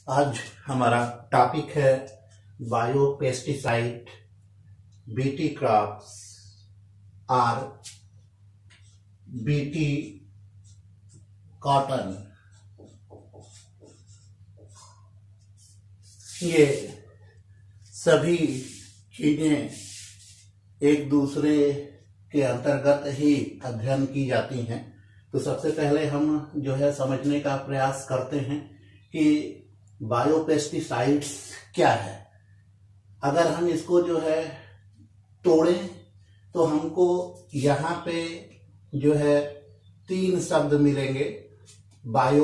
आज हमारा टॉपिक है बायो पेस्टिसाइड, बीटी क्रॉप्स और बीटी कॉटन। ये सभी चीजें एक दूसरे के अंतर्गत ही अध्ययन की जाती हैं। तो सबसे पहले हम जो है समझने का प्रयास करते हैं कि बायोपेस्टिसाइड्स क्या है। अगर हम इसको जो है तोड़ें तो हमको यहाँ पे जो है 3 शब्द मिलेंगे, बायो,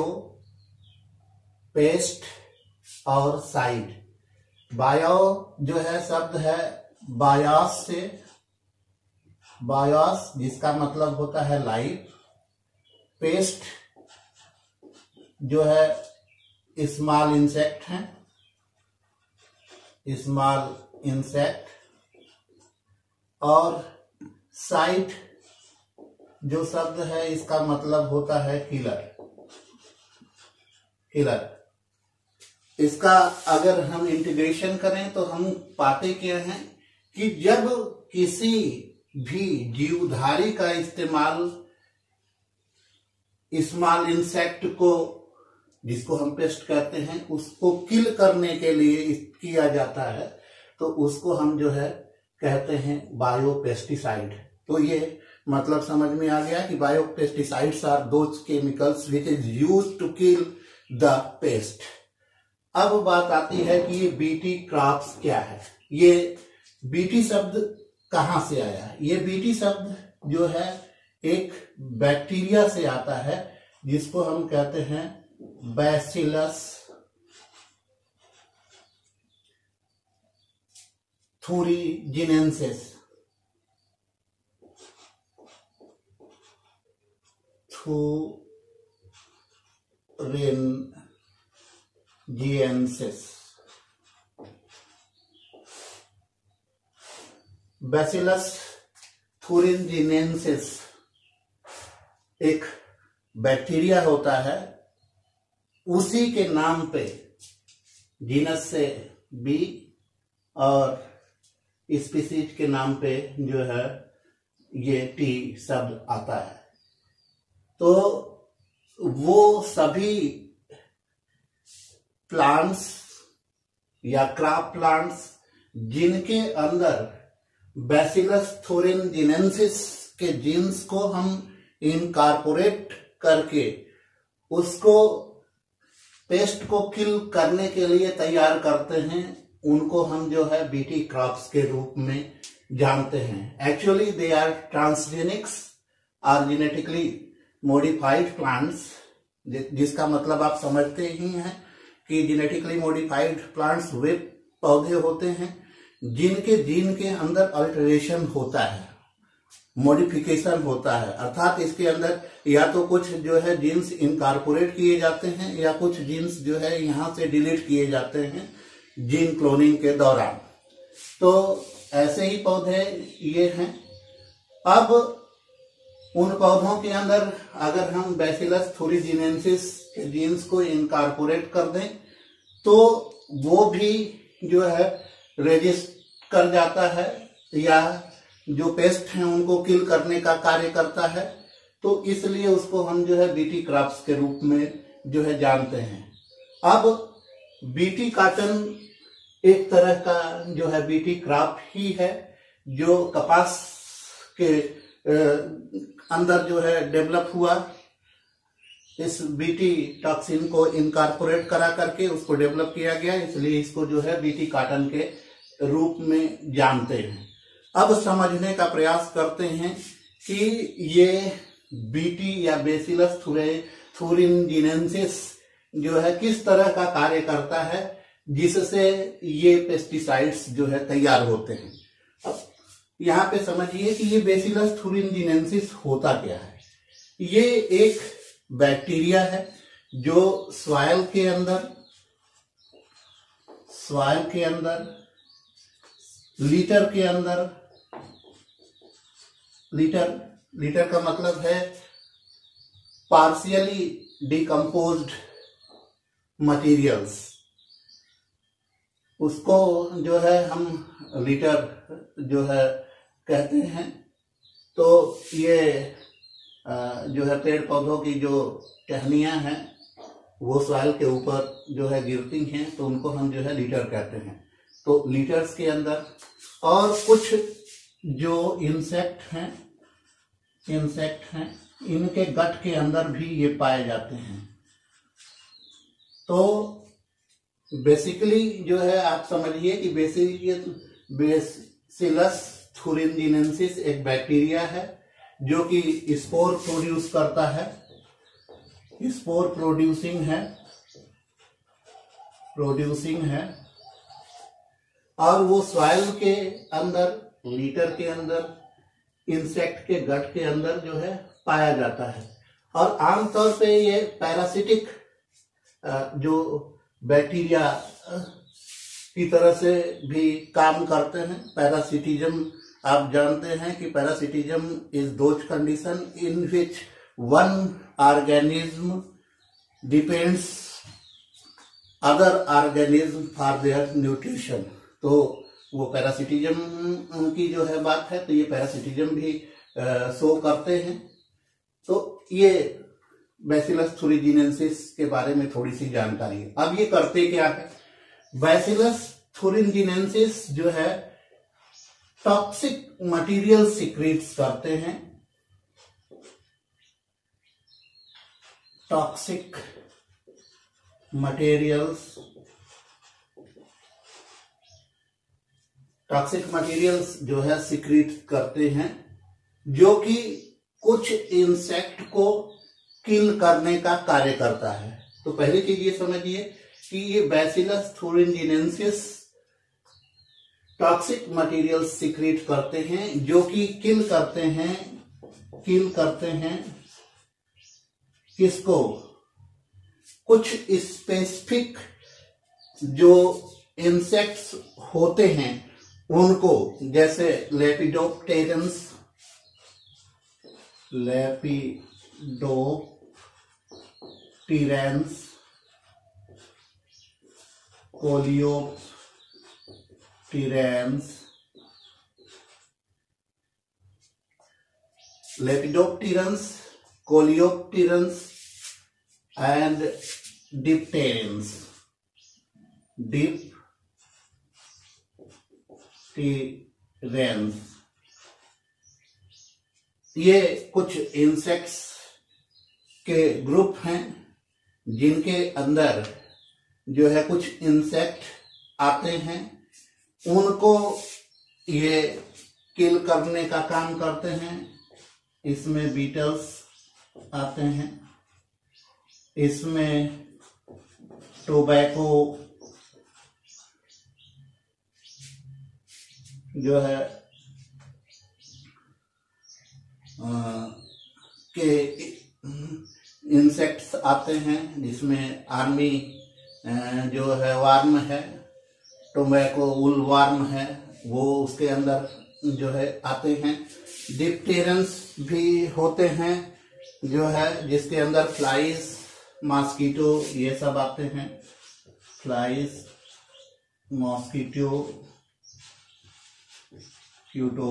पेस्ट और साइड। बायो जो है शब्द है बायोस से, बायोस जिसका मतलब होता है लाइफ। पेस्ट जो है स्मॉल इंसेक्ट है, स्मॉल इंसेक्ट। और साइट जो शब्द है इसका मतलब होता है किलर, किलर। इसका अगर हम इंटीग्रेशन करें तो हम पाते क्या हैं कि जब किसी भी जीवधारी का इस्तेमाल स्मॉल इंसेक्ट को, जिसको हम पेस्ट कहते हैं, उसको किल करने के लिए किया जाता है, तो उसको हम जो है कहते हैं बायोपेस्टिसाइड। तो ये मतलब समझ में आ गया कि biopesticides are those chemicals which is used to kill the pest. अब बात आती है कि ये बीटी क्रॉप्स क्या है। ये बीटी शब्द कहां से आया? ये बीटी शब्द जो है एक बैक्टीरिया से आता है जिसको हम कहते हैं बैसिलस thuringiensis। बैसिलस thuringiensis एक बैक्टीरिया होता है, उसी के नाम पे जीनस से बी और स्पीसीज के नाम पे जो है ये टी शब्द आता है। तो वो सभी प्लांट्स या क्रॉप प्लांट्स जिनके अंदर बैसिलस thuringiensis के जीन्स को हम इनकॉर्पोरेट करके उसको पेस्ट को किल करने के लिए तैयार करते हैं, उनको हम जो है बीटी क्रॉप्स के रूप में जानते हैं। एक्चुअली दे आर ट्रांसजेनिक्स और जेनेटिकली मॉडिफाइड प्लांट्स, जिसका मतलब आप समझते ही हैं कि जेनेटिकली मॉडिफाइड प्लांट्स वे पौधे होते हैं जिनके जीन के अंदर अल्टरेशन होता है, मॉडिफिकेशन होता है। अर्थात इसके अंदर या तो कुछ जो है जीन्स इनकॉर्पोरेट किए जाते हैं या कुछ जीन्स जो है यहां से डिलीट किए जाते हैं जीन क्लोनिंग के दौरान। तो ऐसे ही पौधे ये हैं। अब उन पौधों के अंदर अगर हम बैसिलस thuringiensis के जीन्स को इनकॉर्पोरेट कर दें तो वो भी जो है रेजिस्ट कर जाता है या जो पेस्ट हैं उनको किल करने का कार्य करता है। तो इसलिए उसको हम जो है बीटी क्रॉप्स के रूप में जो है जानते हैं। अब बीटी कॉटन एक तरह का जो है बीटी क्रॉप ही है जो कपास के अंदर जो है डेवलप हुआ। इस बीटी टॉक्सिन को इनकॉर्पोरेट करा करके उसको डेवलप किया गया, इसलिए इसको जो है बीटी कॉटन के रूप में जानते हैं। अब समझने का प्रयास करते हैं कि ये बीटी या बैसिलस thuringiensis जो है किस तरह का कार्य करता है जिससे ये पेस्टिसाइड्स जो है तैयार होते हैं। अब यहाँ पे समझिए कि ये बैसिलस thuringiensis होता क्या है। ये एक बैक्टीरिया है जो सॉइल के अंदर लीटर के अंदर, लीटर का मतलब है पार्शियली डिकम्पोज्ड मटेरियल्स, उसको जो है हम लीटर जो है कहते हैं। तो ये जो है पेड़ पौधों की जो टहनियां हैं वो सॉइल के ऊपर जो है गिरती हैं, तो उनको हम जो है लीटर कहते हैं। तो लीटर्स के अंदर और कुछ जो इंसेक्ट हैं इनके गट के अंदर भी ये पाए जाते हैं। तो बेसिकली जो है आप समझिए कि बेसिलस थुरिनजिनेंसिस एक बैक्टीरिया है जो कि स्पोर प्रोड्यूस करता है, स्पोर प्रोड्यूसिंग है और वो सॉइल के अंदर, लीटर के अंदर, इंसेक्ट के गट के अंदर जो है पाया जाता है। और आमतौर पे ये पैरासिटिक जो बैक्टीरिया की तरह से भी काम करते हैं। पैरासिटिज्म आप जानते हैं कि parasitism is those condition in which one organism depends other organism for their nutrition. तो वो पैरासिटिज्म की जो है बात है, तो ये पैरासिटिज्म भी शो करते हैं। तो ये बैसिलस थुरिनजिनेंसिस के बारे में थोड़ी सी जानकारी है। अब ये करते क्या है? बैसिलस थुरिनजिनेंसिस जो है टॉक्सिक मटेरियल सिक्रीट्स करते हैं, टॉक्सिक मटेरियल्स जो है सिक्रीट करते हैं, जो कि कुछ इंसेक्ट को किल करने का कार्य करता है। तो पहली चीज ये समझिए कि ये bacillus thuringiensis toxic material secrete करते हैं जो कि किल करते हैं किसको? कुछ स्पेसिफिक जो इंसेक्ट्स होते हैं उनको, जैसे लेपिडोप्टेरन्स, कोलियोप्टेरन्स and dipterans, ये कुछ इंसेक्ट्स के ग्रुप हैं जिनके अंदर जो है कुछ इंसेक्ट आते हैं, उनको ये किल करने का काम करते हैं। इसमें बीटल्स आते हैं, इसमें टोबैको जो है के इंसेक्ट्स आते हैं, जिसमें आर्मी जो है वार्म है, टोबैको वुल वार्म है, वो उसके अंदर जो है आते हैं। डिप्टेरन्स भी होते हैं जो है, जिसके अंदर फ्लाइज, मॉस्किटो ये सब आते हैं, फ्लाइज, मॉस्किटो, क्यूटो।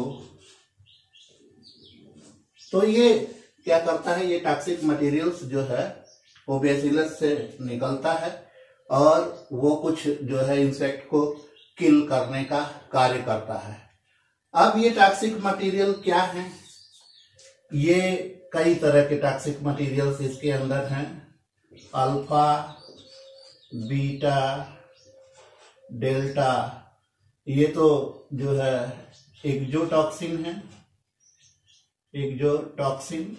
तो ये क्या करता है? ये टॉक्सिक मटेरियल्स जो है वो बैसिलस से निकलता है और वो कुछ जो है इंसेक्ट को किल करने का कार्य करता है। अब ये टॉक्सिक मटेरियल क्या है? ये कई तरह के टॉक्सिक मटेरियल्स इसके अंदर हैं। अल्फा, बीटा, डेल्टा, ये तो जो है एक्सोटॉक्सिन है, एक्सोटॉक्सिन।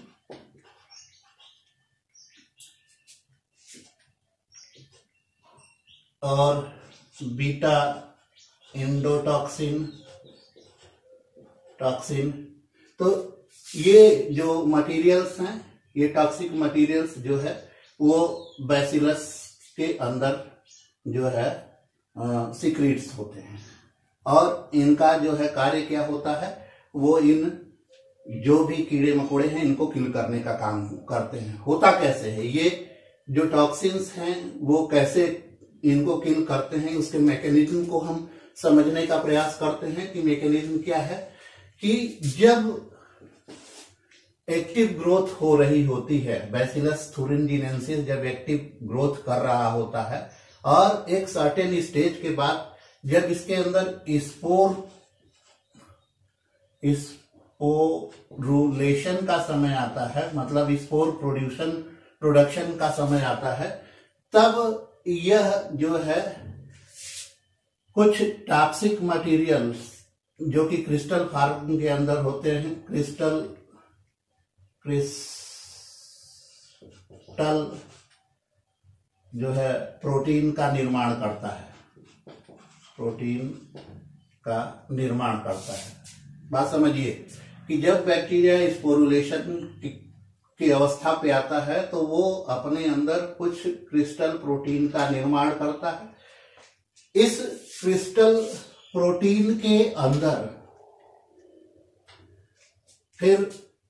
और बीटा एंडोटॉक्सिन, टॉक्सिन। तो ये जो मटेरियल्स हैं, ये टॉक्सिक मटेरियल्स जो है वो बैसिलस के अंदर जो है सिक्रीट्स होते हैं और इनका जो है कार्य क्या होता है? वो इन जो भी कीड़े मकोड़े हैं इनको किल करने का काम करते हैं। होता कैसे है? ये जो टॉक्सिन्स हैं वो कैसे इनको किल करते हैं, उसके मैकेनिज्म को हम समझने का प्रयास करते हैं कि मैकेनिज्म क्या है। कि जब एक्टिव ग्रोथ हो रही होती है, बैसिलस thuringiensis जब एक्टिव ग्रोथ कर रहा होता है और एक सर्टेन स्टेज के बाद जब इसके अंदर स्पोरुलेशन का समय आता है, मतलब स्पोर प्रोडक्शन का समय आता है, तब यह जो है कुछ टॉक्सिक मटेरियल्स जो कि क्रिस्टल फॉर्म के अंदर होते हैं, क्रिस्टल जो है प्रोटीन का निर्माण करता है, प्रोटीन का निर्माण करता है। बात समझिए कि जब बैक्टीरिया स्पोरुलेशन की अवस्था पे आता है तो वो अपने अंदर कुछ क्रिस्टल प्रोटीन का निर्माण करता है। इस क्रिस्टल प्रोटीन के अंदर फिर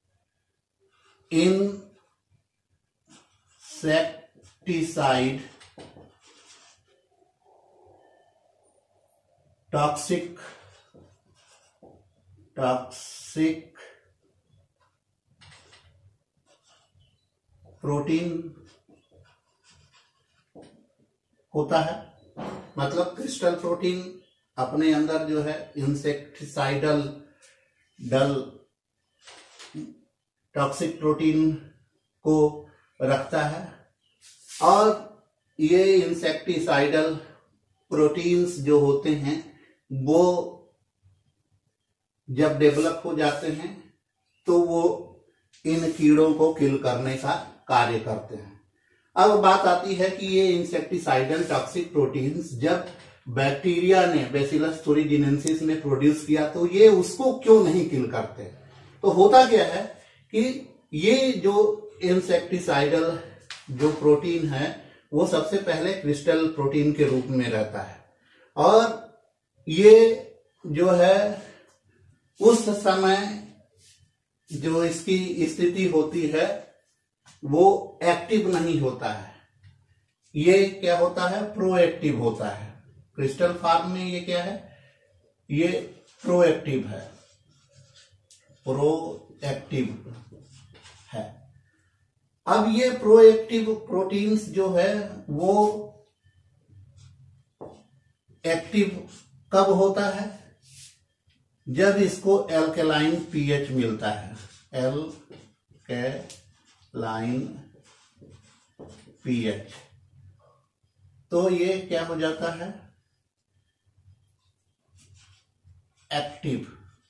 इंसेक्टिसाइड, टॉक्सिक प्रोटीन होता है। मतलब क्रिस्टल प्रोटीन अपने अंदर जो है इंसेक्टिसाइडल टॉक्सिक प्रोटीन को रखता है और ये इंसेक्टिसाइडल प्रोटीन्स जो होते हैं वो जब डेवलप हो जाते हैं तो वो इन कीड़ों को किल करने का कार्य करते हैं। अब बात आती है कि ये इंसेक्टिसाइडल टॉक्सिक प्रोटीन्स जब बैक्टीरिया ने, बैसिलस thuringiensis ने प्रोड्यूस किया तो ये उसको क्यों नहीं किल करते। तो होता क्या है कि ये जो इंसेक्टिसाइडल जो प्रोटीन है वो सबसे पहले क्रिस्टल प्रोटीन के रूप में रहता है और ये जो है उस समय जो इसकी स्थिति होती है वो एक्टिव नहीं होता है, ये क्या होता है, प्रोएक्टिव होता है। क्रिस्टल फॉर्म में ये क्या है, ये प्रोएक्टिव है, प्रोएक्टिव है। अब ये प्रोएक्टिव प्रोटीन्स जो है वो एक्टिव कब होता है, जब इसको एल्केलाइन पीएच मिलता है, एल्केलाइन पीएच, तो ये क्या हो जाता है, एक्टिव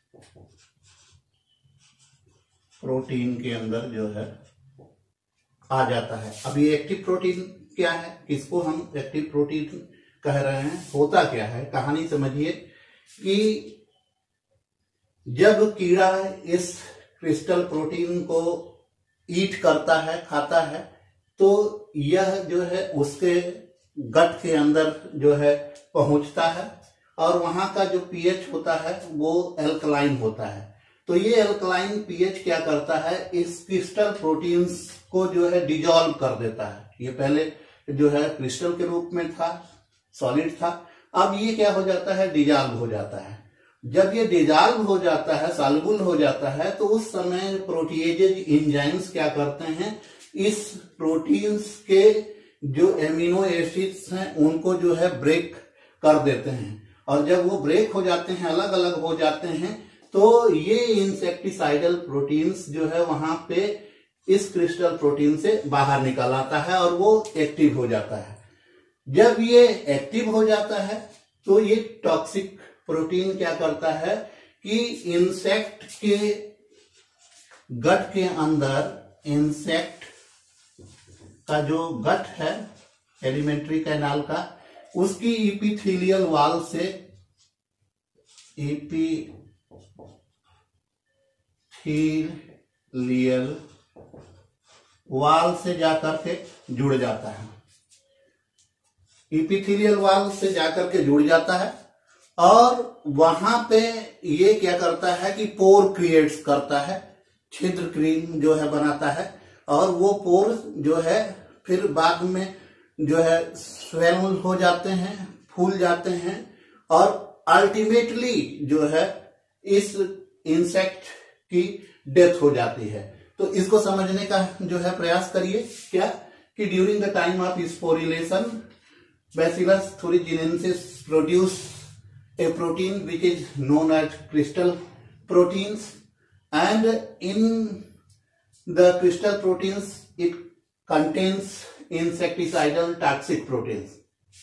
प्रोटीन के अंदर जो है आ जाता है। अब ये एक्टिव प्रोटीन क्या है, किसको हम एक्टिव प्रोटीन कह रहे हैं, होता क्या है, कहानी समझिए कि जब कीड़ा इस क्रिस्टल प्रोटीन को ईट करता है, खाता है, तो यह जो है उसके गट के अंदर जो है पहुंचता है और वहां का जो पीएच होता है वो एल्कलाइन होता है। तो ये एल्कलाइन पीएच क्या करता है, इस क्रिस्टल प्रोटीन्स को जो है डिजॉल्व कर देता है। ये पहले जो है क्रिस्टल के रूप में था, सॉलिड था, अब ये क्या हो जाता है, डिजॉल्व हो जाता है। जब ये डिजॉल्व हो जाता है, सॉल्युबल हो जाता है, तो उस समय प्रोटीएजेज एंजाइम्स क्या करते हैं, इस प्रोटीन्स के जो एमिनो एसिड्स हैं उनको जो है ब्रेक कर देते हैं और जब वो ब्रेक हो जाते हैं, अलग अलग हो जाते हैं, तो ये इंसेक्टिसाइडल प्रोटीन्स जो है वहां पे इस क्रिस्टल प्रोटीन से बाहर निकल आता है और वो एक्टिव हो जाता है। जब ये एक्टिव हो जाता है तो ये टॉक्सिक प्रोटीन क्या करता है कि इंसेक्ट के गट के अंदर, इंसेक्ट का जो गट है एलिमेंट्री कैनाल का, उसकी इपिथेलियल वॉल से, इपिथेलियल वॉल से जाकर के जुड़ जाता है, इपिथेलियल वॉल से जाकर के जुड़ जाता है और वहां पे ये क्या करता है कि पोर क्रिएट्स करता है, छिद्र क्रीम जो है बनाता है और वो पोर जो है फिर बाद में जो है स्वेल हो जाते हैं, फूल जाते हैं और अल्टीमेटली जो है इस इंसेक्ट की डेथ हो जाती है। तो इसको समझने का जो है प्रयास करिए क्या कि during the time of sporulation Bacillus thuringiensis produce a protein which is known as crystal proteins, and in the crystal proteins it contains insecticidal toxic proteins।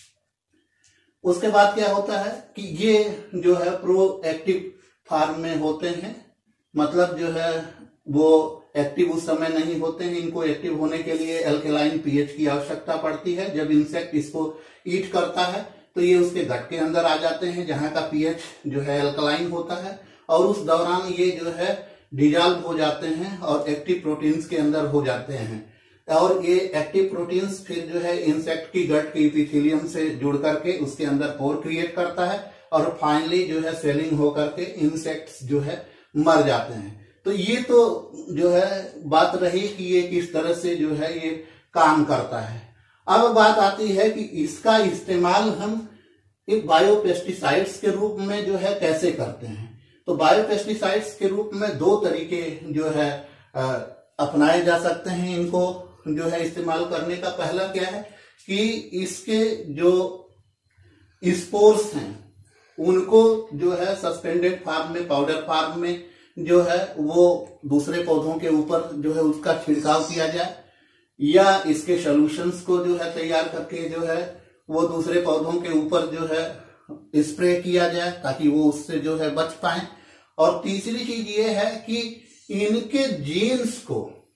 उसके बाद क्या होता है कि ये जो है प्रोएक्टिव फॉर्म में होते हैं, मतलब जो है वो एक्टिव उस समय नहीं होते हैं। इनको एक्टिव होने के लिए एल्केलाइन पीएच की आवश्यकता पड़ती है। जब इंसेक्ट इसको ईट करता है तो ये उसके गट के अंदर आ जाते हैं जहां का पीएच जो है एल्कलाइन होता है, और उस दौरान ये जो है डिजॉल्व हो जाते हैं और एक्टिव प्रोटीन्स के अंदर हो जाते हैं। और ये एक्टिव प्रोटीन्स फिर जो है इंसेक्ट की गट के इपिथेलियम से जुड़ करके उसके अंदर पोर क्रिएट करता है और फाइनली जो है स्वेलिंग होकर के इंसेक्ट्स जो है मर जाते हैं। तो ये तो जो है बात रही कि ये किस तरह से जो है ये काम करता है। अब बात आती है कि इसका इस्तेमाल हम एक बायोपेस्टिसाइड्स के रूप में जो है कैसे करते हैं। तो बायोपेस्टिसाइड्स के रूप में दो तरीके जो है अपनाए जा सकते हैं इनको जो है इस्तेमाल करने का। पहला क्या है कि इसके जो स्पोर्स हैं उनको जो है सस्पेंडेड फॉर्म में, पाउडर फॉर्म में जो है वो दूसरे पौधों के ऊपर जो है उसका छिड़काव किया जाए, या इसके सॉल्यूशंस को जो है तैयार करके जो है वो दूसरे पौधों के ऊपर जो है स्प्रे किया जाए ताकि वो उससे जो है बच पाए। और तीसरी चीज ये है कि इनके जीन्स को,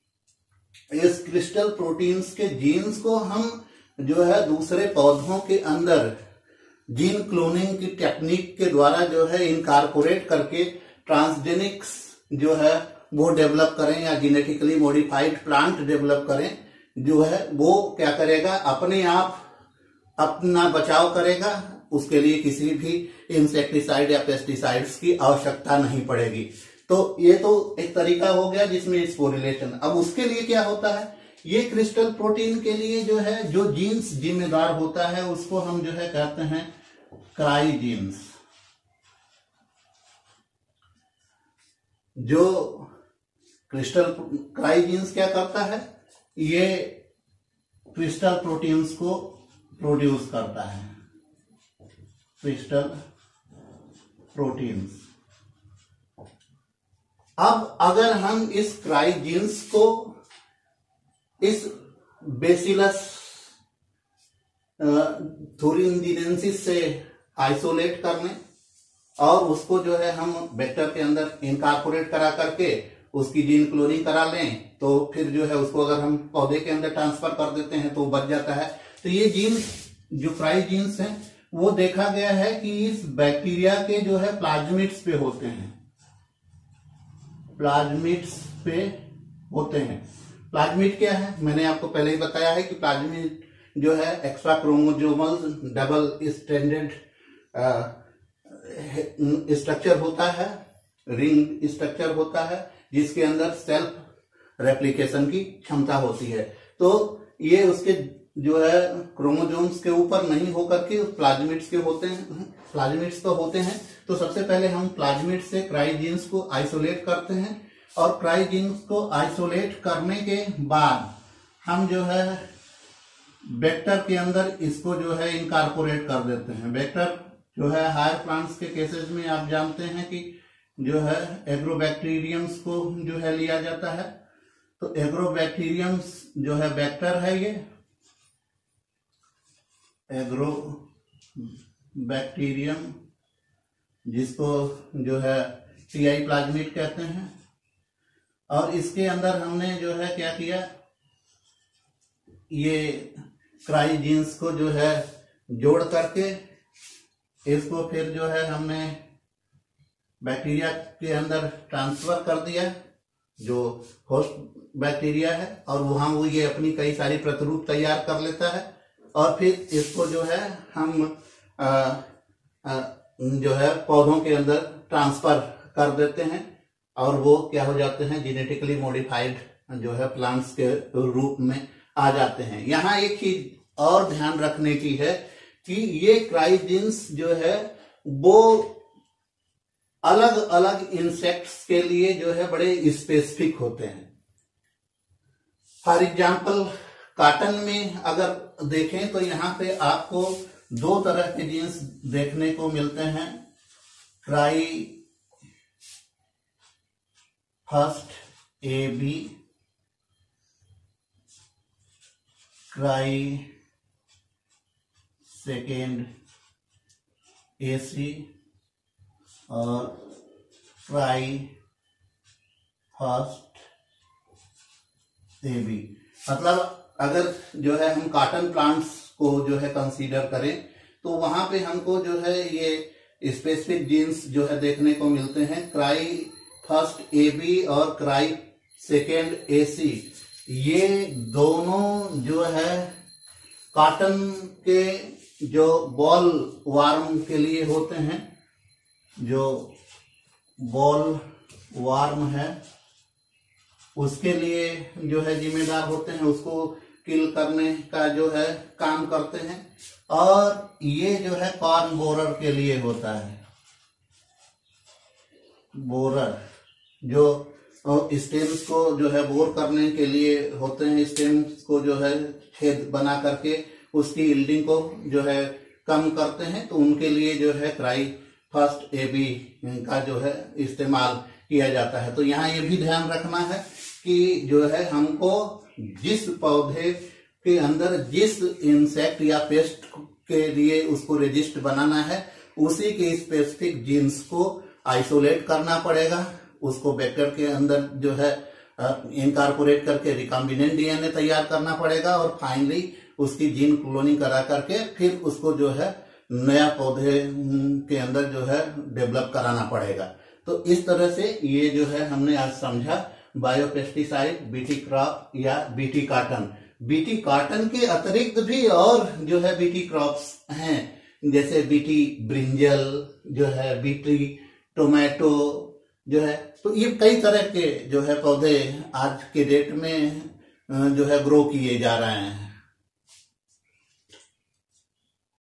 इस क्रिस्टल प्रोटीन्स के जीन्स को हम जो है दूसरे पौधों के अंदर जीन क्लोनिंग की टेक्निक के द्वारा जो है इनकॉर्पोरेट करके ट्रांसजेनिक्स जो है वो डेवलप करें या जेनेटिकली मॉडिफाइड प्लांट डेवलप करें, जो है वो क्या करेगा, अपने आप अपना बचाव करेगा। उसके लिए किसी भी इंसेक्टिसाइड या पेस्टिसाइड्स की आवश्यकता नहीं पड़ेगी। तो ये तो एक तरीका हो गया जिसमें स्पोरिलेशन। अब उसके लिए क्या होता है, ये क्रिस्टल प्रोटीन के लिए जो है जो जीन्स जिम्मेदार होता है उसको हम जो है कहते हैं क्राई जीन्स। जो क्रिस्टल क्राई जीन्स क्या करता है, ये क्रिस्टल प्रोटीन्स को प्रोड्यूस करता है, क्रिस्टल प्रोटीन्स। अब अगर हम इस क्राई जीन्स को इस बेसिलस थुरिंजिनेंसिस से आइसोलेट कर लें और उसको जो है हम वेक्टर के अंदर इनकॉर्पोरेट करा करके उसकी जीन क्लोनिंग करा लें, तो फिर जो है उसको अगर हम पौधे के अंदर ट्रांसफर कर देते हैं तो बच जाता है। तो ये जीन जो क्राई जीन्स हैं वो देखा गया है कि इस बैक्टीरिया के जो है प्लाज्मिड्स पे होते हैं, प्लाज्मिड्स पे होते हैं। प्लाज्मिड क्या है, मैंने आपको पहले ही बताया है कि प्लाज्मिड जो है extra chromosomal double stranded structure होता है, रिंग स्ट्रक्चर होता है जिसके अंदर सेल्फ रेप्लिकेशन की क्षमता होती है। तो ये उसके जो है क्रोमोसोम्स के ऊपर नहीं होकर के प्लाज्मिड्स के होते हैं, प्लाज्मिड्स तो होते हैं। तो सबसे पहले हम प्लाज्मिड से क्राई जीन्स को आइसोलेट करते हैं और क्राई जीन्स को आइसोलेट करने के बाद हम जो है वेक्टर के अंदर इसको जो है इनकॉर्पोरेट कर देते हैं। वेक्टर जो है हायर प्लांट्स के केसेस में आप जानते हैं कि जो है एग्रोबैक्टीरियम्स को जो है लिया जाता है। तो एग्रोबैक्टीरियम्स जो है वेक्टर है, ये एग्रोबैक्टीरियम जिसको जो है टीआई प्लाज्मिड कहते हैं। और इसके अंदर हमने जो है क्या किया, ये क्राई जीन्स को जो है जोड़ करके इसको फिर जो है हमने बैक्टीरिया के अंदर ट्रांसफर कर दिया जो होस्ट बैक्टीरिया है, और वहां वो ये अपनी कई सारी प्रतिरूप तैयार कर लेता है और फिर इसको जो है हम जो है पौधों के अंदर ट्रांसफर कर देते हैं और वो क्या हो जाते हैं, जेनेटिकली मॉडिफाइड जो है प्लांट्स के रूप में आ जाते हैं। यहाँ एक चीज और ध्यान रखने की है कि ये क्राई जीन्स जो है वो अलग अलग इंसेक्ट्स के लिए जो है बड़े स्पेसिफिक होते हैं। फॉर एग्जाम्पल कॉटन में अगर देखें तो यहाँ पे आपको दो तरह के जीन्स देखने को मिलते हैं, cry first AB, cry second AC और क्राई फर्स्ट AB। मतलब अगर जो है हम कॉटन प्लांट्स को जो है कंसीडर करें तो वहां पे हमको जो है ये स्पेसिफिक जीन्स जो है देखने को मिलते हैं, क्राई फर्स्ट AB और क्राई सेकेंड AC। ये दोनों जो है कॉटन के जो बॉल वार्म के लिए होते हैं, जो बॉल वार्म है उसके लिए जो है जिम्मेदार होते हैं, उसको किल करने का जो है काम करते हैं। और ये जो है कॉर्न बोरर के लिए होता है, बोरर जो स्टेम्स को जो है बोर करने के लिए होते हैं, स्टेम्स को जो है छेद बना करके उसकी यील्डिंग को जो है कम करते हैं, तो उनके लिए जो है क्राई फर्स्ट AB का जो है इस्तेमाल किया जाता है। तो यहाँ ये भी ध्यान रखना है कि जो है हमको जिस पौधे के अंदर जिस इंसेक्ट या पेस्ट के लिए उसको रेजिस्ट बनाना है उसी के स्पेसिफिक जीन्स को आइसोलेट करना पड़ेगा, उसको वेक्टर के अंदर जो है इनकॉर्पोरेट करके रिकॉम्बिनेंट DNA तैयार करना पड़ेगा और फाइनली उसकी जीन क्लोनिंग करा करके फिर उसको जो है नया पौधे के अंदर जो है डेवलप कराना पड़ेगा। तो इस तरह से ये जो है हमने आज समझा बायोपेस्टिसाइड, बीटी क्रॉप या बीटी कॉटन। बीटी कॉटन के अतिरिक्त भी और जो है बीटी क्रॉप्स हैं, जैसे बीटी ब्रिंजल जो है, बीटी टोमेटो जो है। तो ये कई तरह के जो है पौधे आज के डेट में जो है ग्रो किए जा रहे हैं।